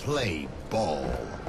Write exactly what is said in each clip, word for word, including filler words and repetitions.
Play ball.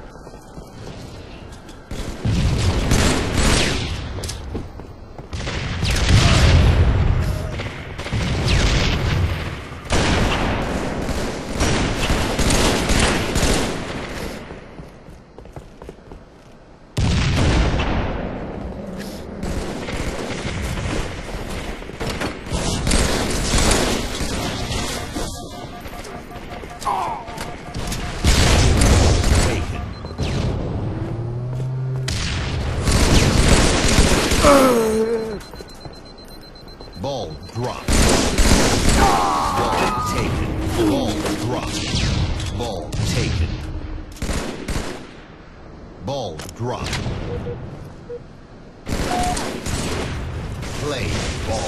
Ball drop. Ball taken. Ball drop. Ball taken. Ball drop. Play ball.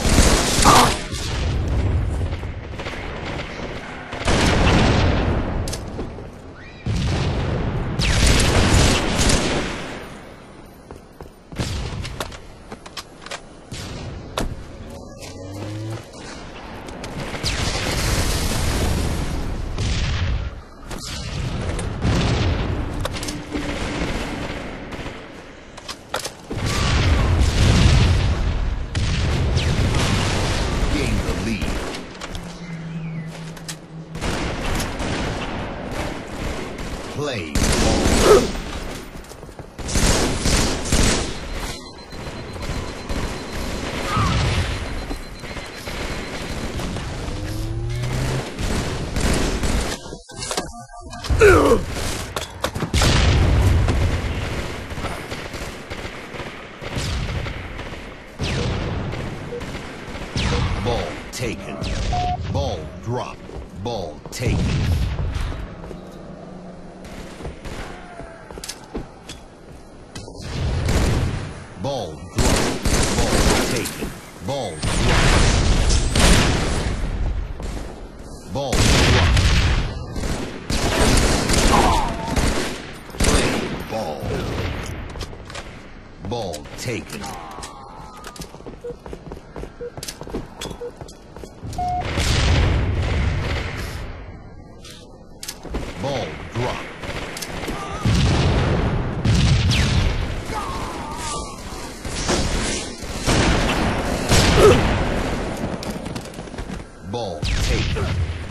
Play ball. Ball taken. Ball drop. Ball taken. Ball drop. Ball taken. Ball drop. Ball drop. Play ball. Ball taken. Ball drop. Ball taken.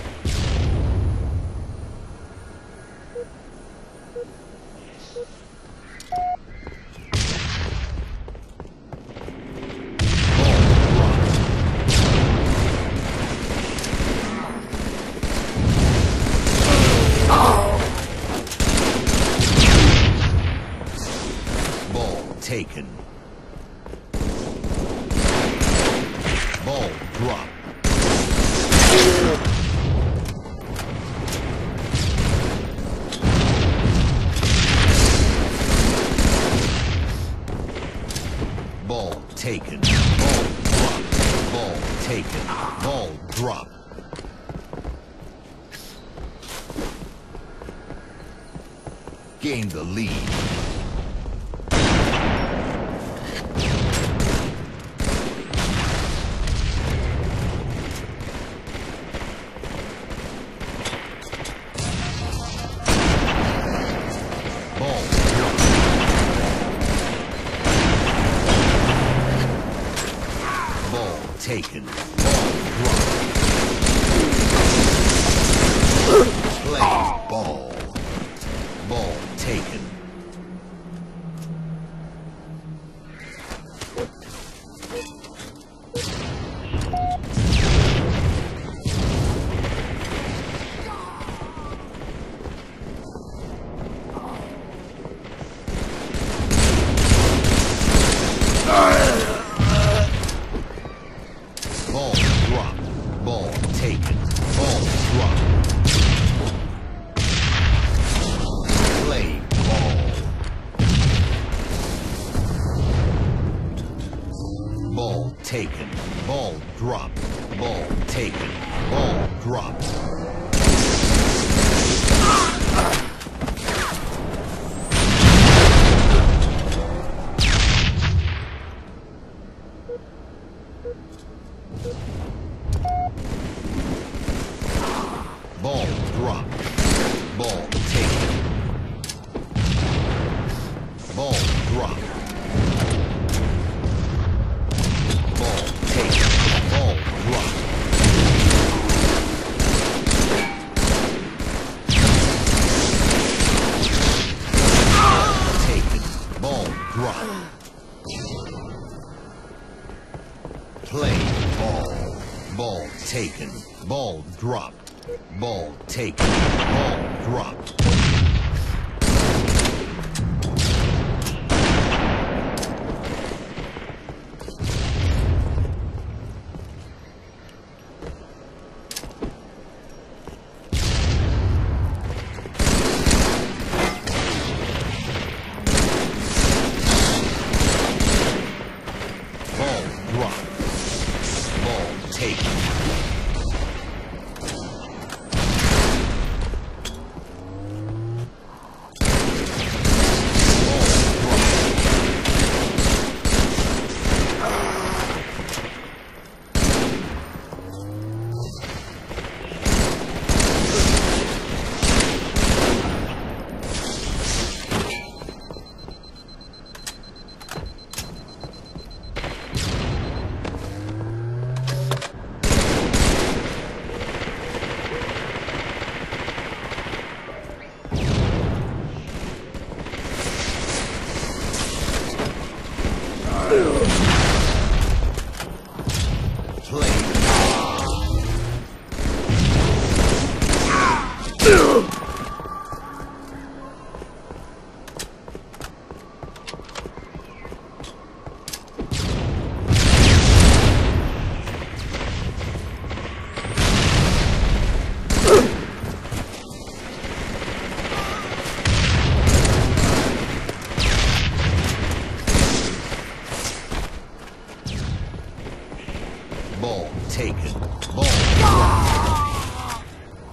Ball taken. Ball drop. Ball taken. Ball drop. Ball taken. Ball drop. Gain the lead. Ball drop. Ball taken. Ball drop. Play ball. Ball taken. Ball drop. Ball taken. Ball drop. Play ball. Ball taken. Ball drop. Ball taken. Ball drop. Ball drop. Ball taken. dropped. Ball taken. Ball dropped. Ball dropped. Ball taken. Play. Ball taken. Ball dropped.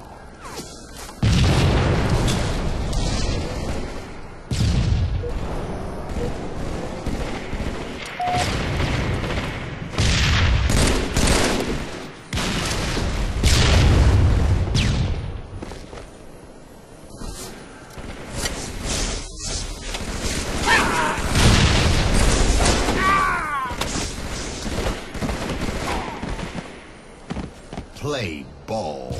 Play ball.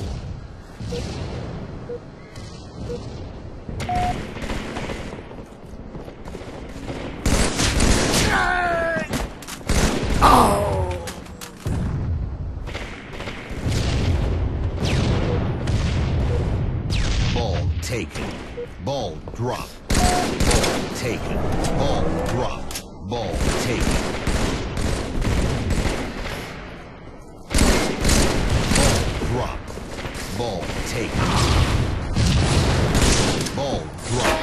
Oh! Ball taken. Ball dropped. Ball taken. Ball dropped. Ball taken. Drop. Ball taken. Ball drop.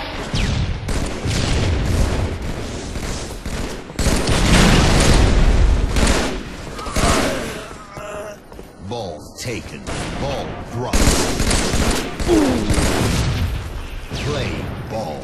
Ball taken. Ball drop. Play ball.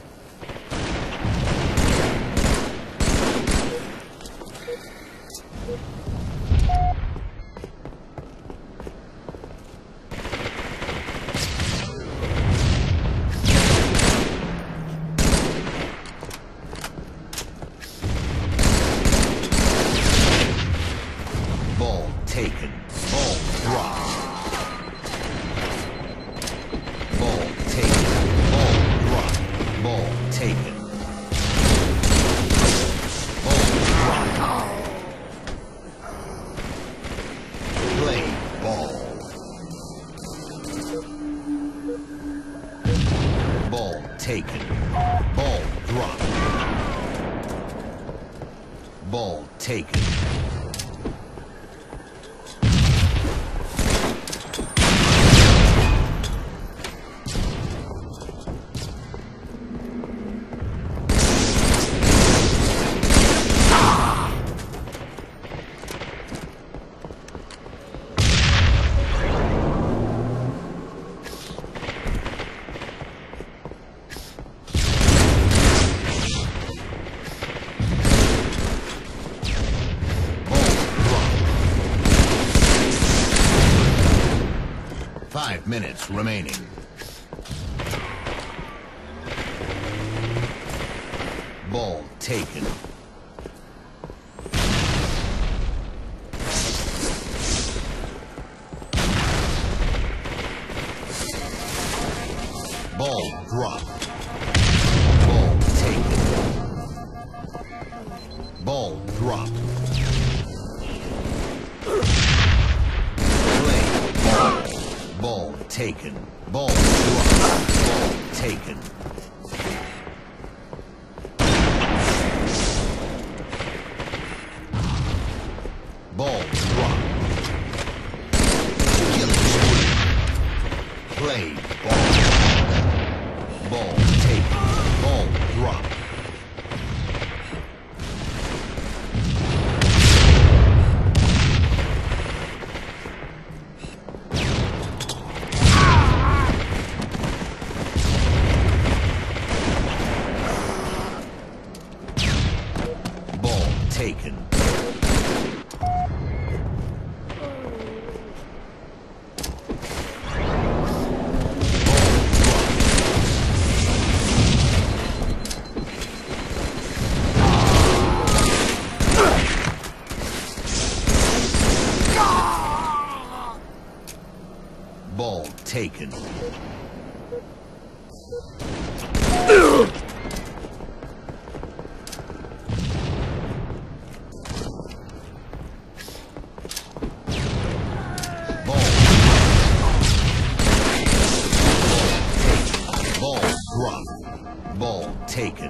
Ball taken. Ball dropped. Ball taken. Ball dropped. Ball taken. Ball dropped. Play ball. Ball taken. Ball dropped. Ball taken. Five minutes remaining. Ball taken. Ball dropped. Ball taken. Ball dropped. Play ball. taken. Ball dropped. Ball taken. Ball dropped. Killing spree. Play ball. Ball taken. Ball dropped. Ball taken. Ball taken. Ball dropped. Ball taken.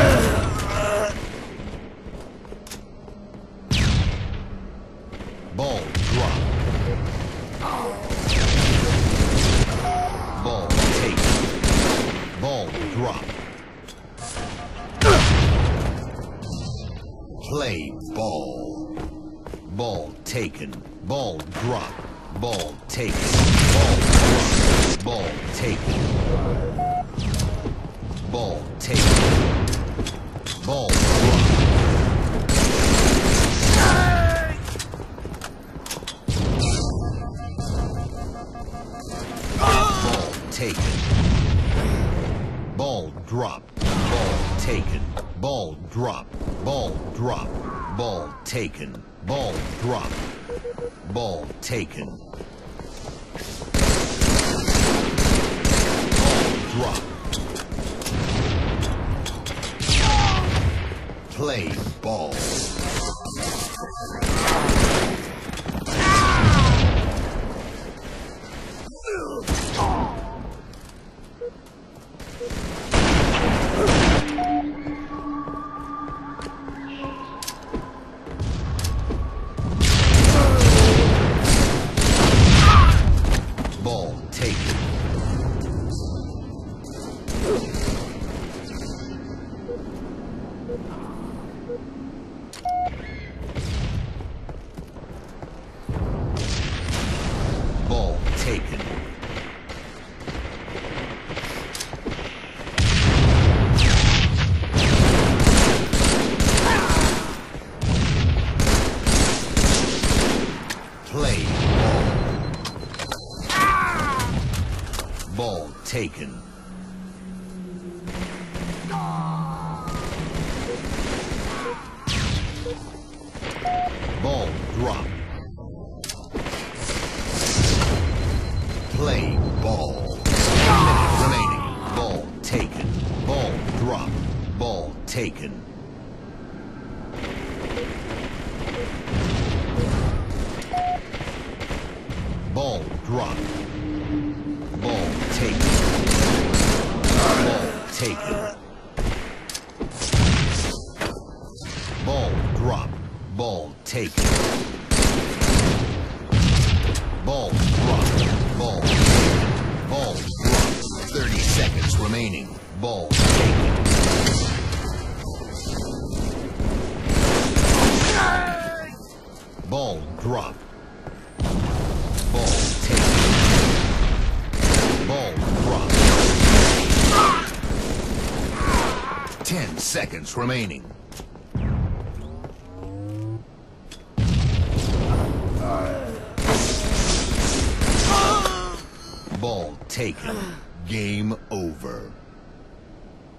Ball dropped. Ball taken. Ball dropped. Play ball. Ball taken. Ball dropped. Ball taken. Ball dropped. Ball taken. Ball taken. Ball dropped. Ball taken. Ball dropped. Ball taken. Ball dropped. Ball dropped. Ball taken. Ball dropped. Ball taken. Ball dropped. Play ball. Ball taken. Ball taken. Play ball. Ball taken. Ball dropped. Play ball. One minute remaining. Ball taken. Ball dropped. Ball taken. Ball dropped. Ball taken. Ball taken. Ball dropped. Ball taken. Ball dropped. Ball taken. Ball dropped. thirty seconds remaining. Ball taken. Ball dropped. Ball taken. Ball dropped. Ten seconds remaining. Ball taken. Game over.